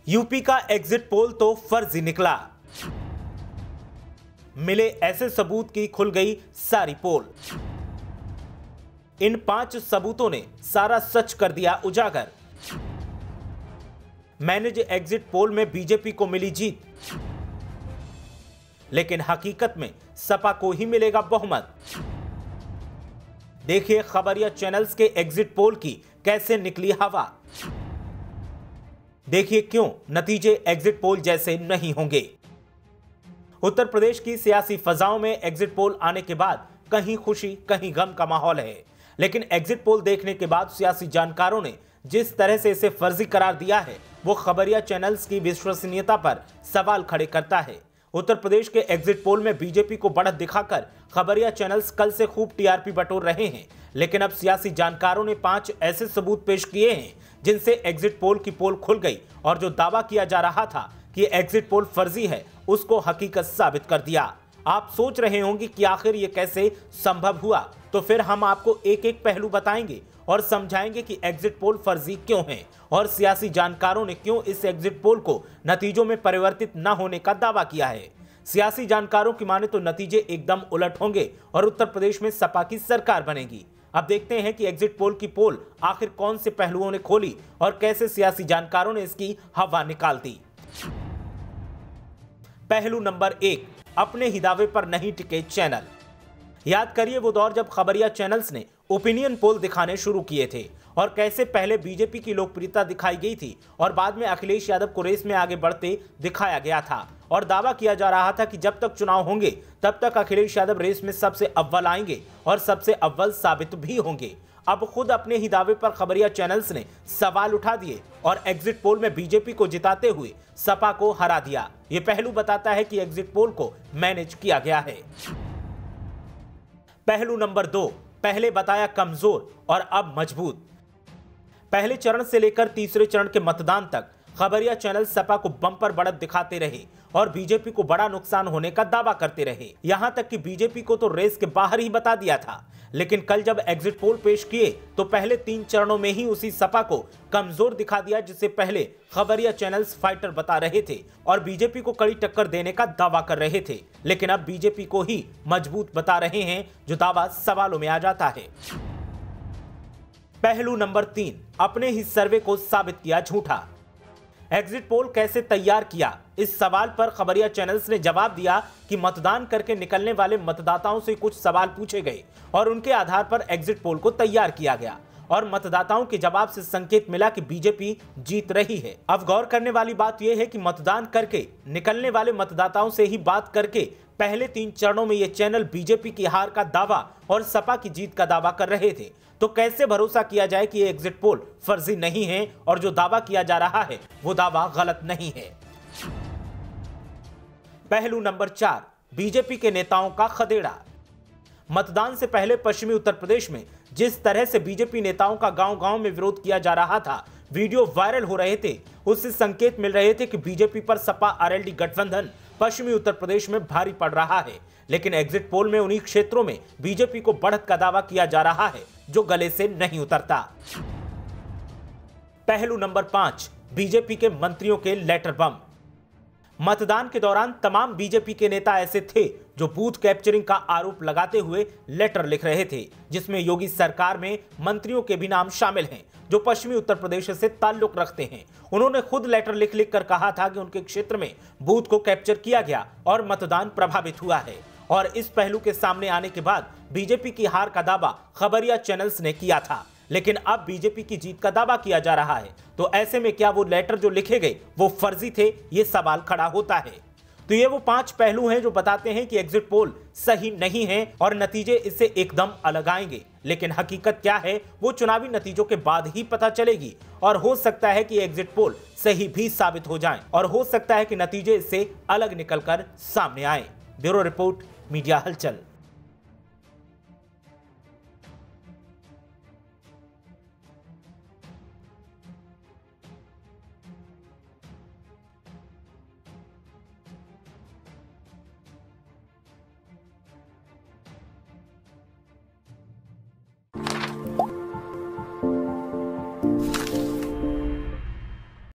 UP का exit poll तो फर्जी निकला। मिले ऐसे सबूत की खुल गई सारी पोल। इन 5 सबूतों ने सारा सच कर दिया उजागर। मैनेज एग्जिट पोल में बीजेपी को मिली जीत, लेकिन हकीकत में सपा को ही मिलेगा बहुमत। देखिए खबरिया चैनल्स के एग्जिट पोल की कैसे निकली हवा। देखिए क्यों नतीजे एग्जिट पोल जैसे नहीं होंगे। उत्तर प्रदेश की सियासी फजाओं में एग्जिट पोल आने के बाद कहीं खुशी कहीं गम का माहौल है, लेकिन एग्जिट पोल देखने के बाद सियासी जानकारों ने जिस तरह से इसे फर्जी करार दिया है वो खबरिया चैनल्स की विश्वसनीयता पर सवाल खड़े करता है। उत्तर प्रदेश के एग्जिट पोल में बीजेपी को बढ़त दिखाकर खबरिया चैनल्स कल से खूब टीआरपी बटोर रहे हैं, लेकिन अब सियासी जानकारों ने 5 ऐसे सबूत पेश किए हैं जिनसे एग्जिट पोल की पोल खुल गई और जो दावा किया जा रहा था कि एग्जिट पोल फर्जी है उसको हकीकत साबित कर दिया। आप सोच रहे होंगे कि आखिर ये कैसे संभव हुआ, तो फिर हम आपको एक एक पहलू बताएंगे और समझाएंगे कि एग्जिट पोल फर्जी क्यों है और सियासी जानकारों ने क्यों इस एग्जिट पोल को नतीजों में परिवर्तित न होने का दावा किया है। सियासी जानकारों की माने तो नतीजे एकदम उलट होंगे और उत्तर प्रदेश में सपा की सरकार बनेगी। अब देखते हैं कि एग्जिट पोल की पोल आखिर कौन से पहलुओं ने खोली और कैसे सियासी जानकारों ने इसकी हवा निकाल दी। पहलू नंबर 1, अपने ही दावे पर नहीं टिके चैनल। याद करिए वो दौर जब खबरिया चैनल्स ने ओपिनियन पोल दिखाने शुरू किए थे और कैसे पहले बीजेपी की लोकप्रियता दिखाई गई थी और बाद में अखिलेश यादव को रेस में आगे बढ़ते दिखाया गया था और दावा किया जा रहा था कि जब तक चुनाव होंगे तब तक अखिलेश यादव रेस में सबसे अव्वल आएंगे और सबसे अव्वल साबित भी होंगे। अब खुद अपने ही दावे पर खबरिया चैनल्स ने सवाल उठा दिए और एग्जिट पोल में बीजेपी को जिताते हुए सपा को हरा दिया। ये पहलू बताता है कि एग्जिट पोल को मैनेज किया गया है। पहलू नंबर 2, पहले बताया कमजोर और अब मजबूत। पहले चरण से लेकर तीसरे चरण के मतदान तक खबरिया चैनल सपा को बम्पर बढ़त दिखाते रहे और बीजेपी को बड़ा नुकसान होने का दावा करते रहे। यहां तक कि बीजेपी को तो रेस के बाहर ही बता दिया था, लेकिन कल जब एग्जिट पोल पेश किए तो पहले 3 चरणों में ही उसी सपा को कमजोर दिखा दिया जिसे पहले खबरिया चैनल्स फाइटर बता रहे थे और बीजेपी को कड़ी टक्कर देने का दावा कर रहे थे, लेकिन अब बीजेपी को ही मजबूत बता रहे हैं जो दावा सवालों में आ जाता है। पहलू नंबर 3, अपने ही सर्वे को साबित किया झूठा। एग्जिट पोल कैसे तैयार किया, इस सवाल पर खबरिया चैनल्स ने जवाब दिया कि मतदान करके निकलने वाले मतदाताओं से कुछ सवाल पूछे गए और उनके आधार पर एग्जिट पोल को तैयार किया गया और मतदाताओं के जवाब से संकेत मिला कि बीजेपी जीत रही है। अब गौर करने वाली बात यह है कि मतदान करके निकलने वाले मतदाताओं से ही बात करके पहले 3 चरणों में ये चैनल बीजेपी की हार का दावा और सपा की जीत का दावा कर रहे थे, तो कैसे भरोसा किया जाए कि ये एग्जिट पोल फर्जी नहीं है और जो दावा किया जा रहा है वो दावा गलत नहीं है। पहलू नंबर 4, बीजेपी के नेताओं का खदेड़ा। मतदान से पहले पश्चिमी उत्तर प्रदेश में जिस तरह से बीजेपी नेताओं का गांव-गांव में विरोध किया जा रहा था, वीडियो वायरल हो रहे थे, उससे संकेत मिल रहे थे कि बीजेपी पर सपा आरएलडी गठबंधन पश्चिमी उत्तर प्रदेश में भारी पड़ रहा है, लेकिन एग्जिट पोल में उन्हीं क्षेत्रों में बीजेपी को बढ़त का दावा किया जा रहा है जो गले से नहीं उतरता। पहलू नंबर 5, बीजेपी के मंत्रियों के लेटर बम। मतदान के दौरान तमाम बीजेपी के नेता ऐसे थे जो बूथ कैप्चरिंग का आरोप लगाते हुए लेटर लिख रहे थे, जिसमें योगी सरकार में मंत्रियों के भी नाम शामिल हैं जो पश्चिमी उत्तर प्रदेश से ताल्लुक रखते हैं। उन्होंने खुद लेटर लिख लिख कर कहा था कि उनके क्षेत्र में बूथ को कैप्चर किया गया और मतदान प्रभावित हुआ है और इस पहलू के सामने आने के बाद बीजेपी की हार का दावा खबरिया चैनल्स ने किया था, लेकिन अब बीजेपी की जीत का दावा किया जा रहा है। तो ऐसे में क्या वो लेटर जो लिखे गए वो फर्जी थे, ये सवाल खड़ा होता है। तो ये वो 5 पहलू हैं जो बताते हैं कि एग्जिट पोल सही नहीं है और नतीजे इससे एकदम अलग आएंगे, लेकिन हकीकत क्या है वो चुनावी नतीजों के बाद ही पता चलेगी और हो सकता है कि एग्जिट पोल सही भी साबित हो जाएं और हो सकता है कि नतीजे इससे अलग निकलकर सामने आए। ब्यूरो रिपोर्ट, मीडिया हलचल।